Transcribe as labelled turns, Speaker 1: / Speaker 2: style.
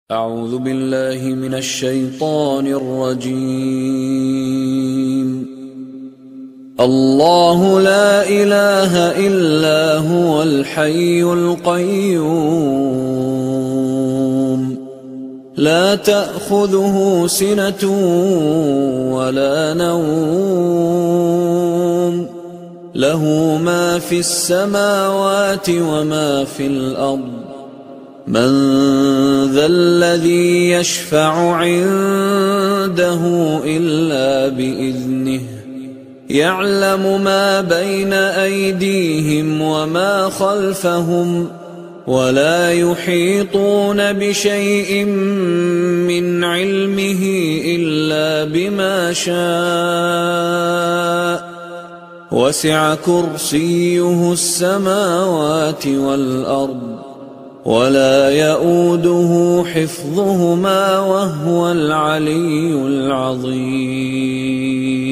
Speaker 1: أعوذ بالله من الشيطان الرجيم. الله لا إله إلا هو الحي القيوم لا تأخذه سنة ولا نوم له ما في السماوات وما في الأرض من ذا الذي يشفع عنده إلا بإذنه يعلم ما بين أيديهم وما خلفهم ولا يحيطون بشيء من علمه إلا بما شاء وسع كرسيه السماوات والأرض ولا يؤوده حفظهما وهو العلي العظيم.